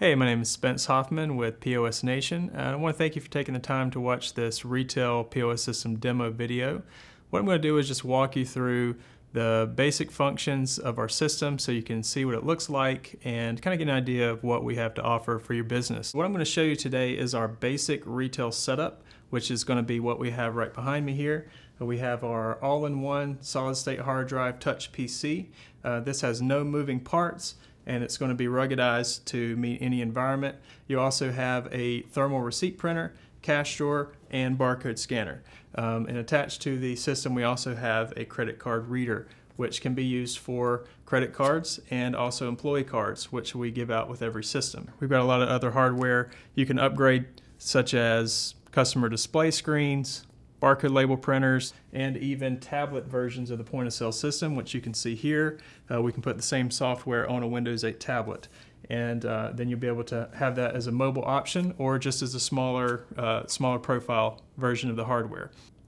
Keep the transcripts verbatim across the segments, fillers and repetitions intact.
Hey, my name is Spence Hoffman with P O S Nation, and I want to thank you for taking the time to watch this retail P O S system demo video. What I'm going to do is just walk you through the basic functions of our system so you can see what it looks like and kind of get an idea of what we have to offer for your business. What I'm going to show you today is our basic retail setup, which is going to be what we have right behind me here. We have our all-in-one solid-state hard drive touch P C. Uh, this has no moving parts, and it's going to be ruggedized to meet any environment. You also have a thermal receipt printer, cash drawer, and barcode scanner. Um, and attached to the system we also have a credit card reader, which can be used for credit cards and also employee cards, which we give out with every system. We've got a lot of other hardware you can upgrade, such as customer display screens, barcode label printers, and even tablet versions of the point of sale system, which you can see here. Uh, we can put the same software on a Windows eight tablet, and uh, then you'll be able to have that as a mobile option or just as a smaller, uh, smaller profile version of the hardware.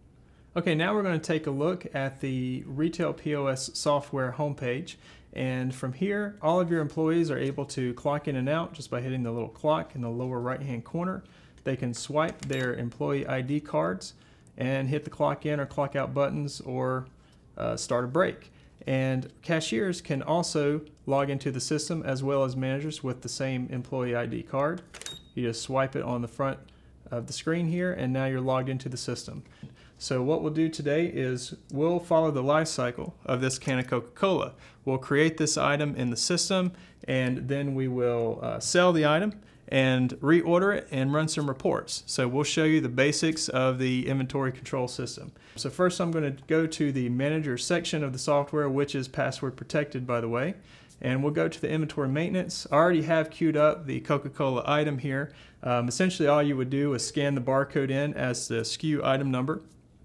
Okay, now we're going to take a look at the Retail P O S software homepage, and from here all of your employees are able to clock in and out just by hitting the little clock in the lower right hand corner. They can swipe their employee I D cards and hit the clock in or clock out buttons or uh, start a break. And cashiers can also log into the system as well as managers with the same employee I D card. You just swipe it on the front of the screen here, and now you're logged into the system. So what we'll do today is we'll follow the life cycle of this can of Coca-Cola. We'll create this item in the system, and then we will uh, sell the item and reorder it and run some reports. So we'll show you the basics of the inventory control system. So first I'm going to go to the manager section of the software, which is password protected, by the way, and we'll go to the inventory maintenance. I already have queued up the Coca-Cola item here. Um, essentially all you would do is scan the barcode in as the S K U item number,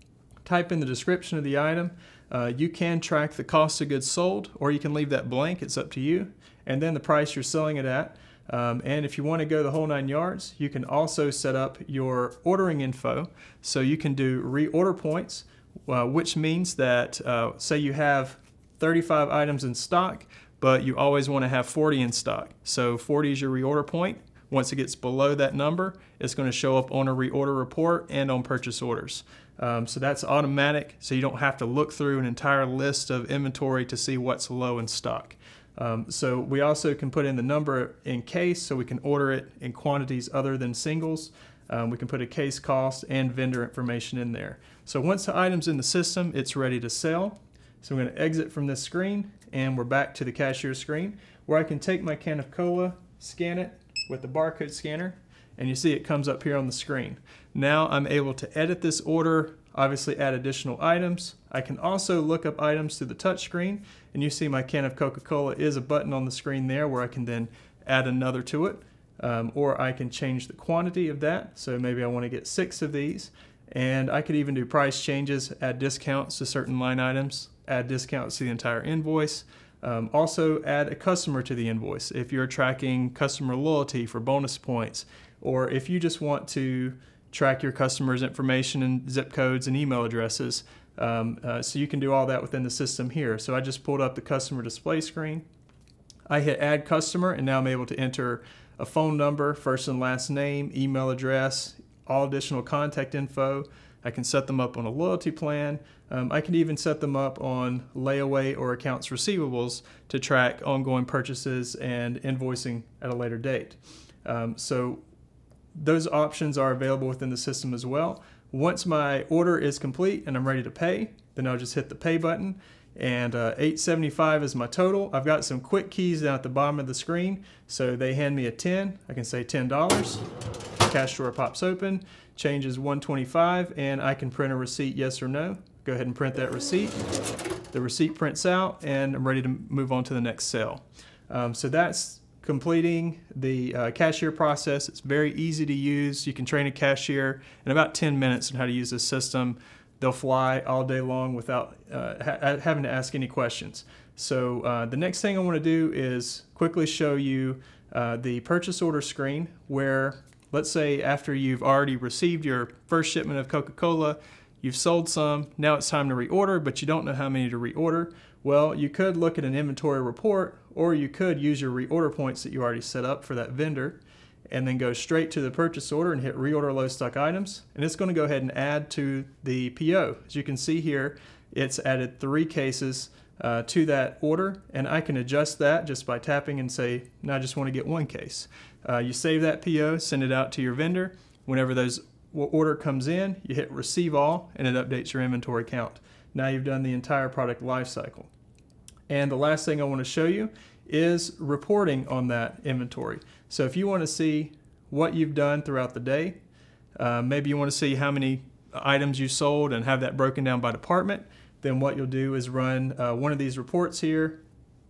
type in the description of the item. Uh, you can track the cost of goods sold, or you can leave that blank, it's up to you, and then the price you're selling it at. Um, and if you want to go the whole nine yards, you can also set up your ordering info. So you can do reorder points, uh, which means that uh, say you have thirty-five items in stock, but you always want to have forty in stock. So forty is your reorder point. Once it gets below that number, it's going to show up on a reorder report and on purchase orders. Um, so that's automatic, so you don't have to look through an entire list of inventory to see what's low in stock. Um, so we also can put in the number in case, so we can order it in quantities other than singles. Um, we can put a case cost and vendor information in there. So once the item's in the system, it's ready to sell. So I'm going to exit from this screen, and we're back to the cashier screen, where I can take my can of cola, scan it with the barcode scanner, and you see it comes up here on the screen. Now I'm able to edit this order, obviously add additional items. I can also look up items through the touch screen, and you see my can of Coca-Cola is a button on the screen there where I can then add another to it, um, or I can change the quantity of that. So maybe I want to get six of these, and I could even do price changes, add discounts to certain line items, add discounts to the entire invoice. Um, also add a customer to the invoice if you're tracking customer loyalty for bonus points, or if you just want to track your customers' information and zip codes and email addresses. Um, uh, so you can do all that within the system here. So I just pulled up the customer display screen. I hit add customer, and now I'm able to enter a phone number, first and last name, email address, all additional contact info. I can set them up on a loyalty plan. Um, I can even set them up on layaway or accounts receivables to track ongoing purchases and invoicing at a later date. Um, so those options are available within the system as well. Once my order is complete and I'm ready to pay, then I'll just hit the pay button, and uh, eight seventy-five is my total. I've got some quick keys down at the bottom of the screen, so they hand me a ten. I can say ten dollars. Cash drawer pops open, changes one twenty-five, and I can print a receipt, yes or no. Go ahead and print that receipt. The receipt prints out, and I'm ready to move on to the next sale. Um, so that's completing the uh, cashier process. It's very easy to use. You can train a cashier in about ten minutes on how to use this system. They'll fly all day long without uh, ha having to ask any questions. So uh, the next thing I want to do is quickly show you uh, the purchase order screen, where let's say after you've already received your first shipment of Coca-Cola, you've sold some, now it's time to reorder, but you don't know how many to reorder. Well, you could look at an inventory report, or you could use your reorder points that you already set up for that vendor, and then go straight to the purchase order and hit reorder low stock items, and it's going to go ahead and add to the P O. As you can see here, it's added three cases uh, to that order, and I can adjust that just by tapping and say, no, I just want to get one case. Uh, you save that P O, send it out to your vendor. Whenever those order comes in, you hit receive all, and it updates your inventory count. Now you've done the entire product life cycle. And the last thing I want to show you is reporting on that inventory. So if you want to see what you've done throughout the day, uh, maybe you want to see how many items you sold and have that broken down by department, then what you'll do is run uh, one of these reports here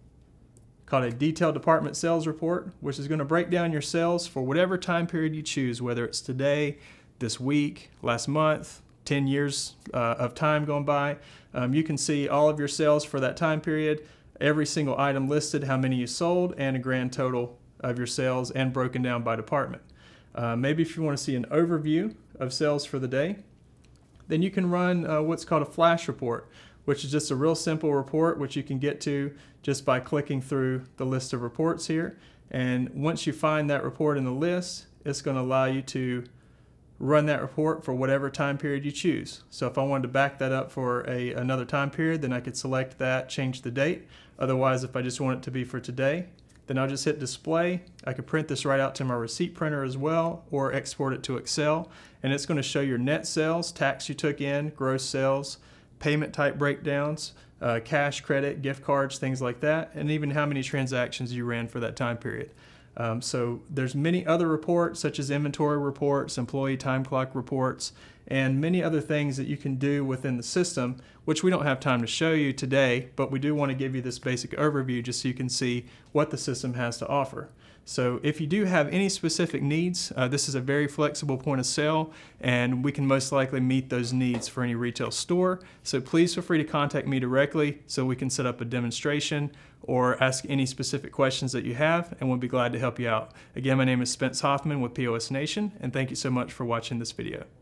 called a detailed department sales report, which is going to break down your sales for whatever time period you choose, whether it's today, this week, last month, ten years uh, of time gone by. Um, you can see all of your sales for that time period, every single item listed, how many you sold, and a grand total of your sales, and broken down by department. Uh, maybe if you want to see an overview of sales for the day, then you can run uh, what's called a flash report, which is just a real simple report which you can get to just by clicking through the list of reports here. And once you find that report in the list, it's going to allow you to run that report for whatever time period you choose. So if I wanted to back that up for a, another time period, then I could select that, change the date. Otherwise, if I just want it to be for today, then I'll just hit display. I could print this right out to my receipt printer as well, or export it to Excel, and it's going to show your net sales, tax you took in, gross sales, payment type breakdowns, uh, cash, credit, gift cards, things like that, and even how many transactions you ran for that time period. Um, so there's many other reports, such as inventory reports, employee time clock reports, and many other things that you can do within the system, which we don't have time to show you today, but we do want to give you this basic overview just so you can see what the system has to offer. So if you do have any specific needs, uh, this is a very flexible point of sale, and we can most likely meet those needs for any retail store. So please feel free to contact me directly so we can set up a demonstration or ask any specific questions that you have, and we'll be glad to help you out. Again, my name is Spence Hoffman with P O S Nation, and thank you so much for watching this video.